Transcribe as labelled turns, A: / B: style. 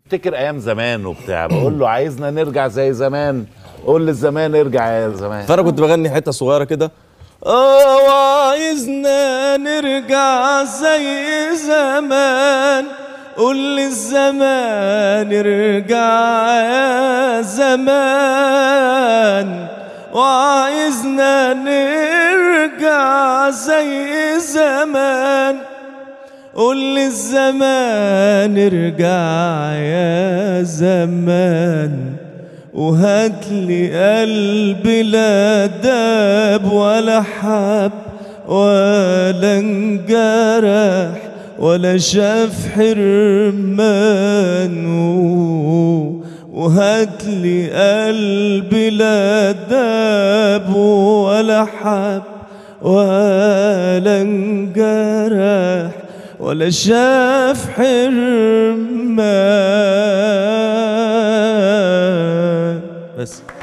A: افتكر ايام زمان وبتاع، بقول له عايزنا نرجع زي زمان، قول للزمان ارجع يا زمان.
B: فانا كنت بغني حته صغيره كده، وعايزنا نرجع زي زمان، قول للزمان ارجع يا زمان، وعايزنا نرجع زي زمان، قول للزمان ارجع يا زمان، وهاتلي قلبي لا داب ولا حب ولا انجرح ولا شاف حرمان، وهاتلي قلبي لا داب ولا حب ولا انجرح ولا شاف حرمان. بس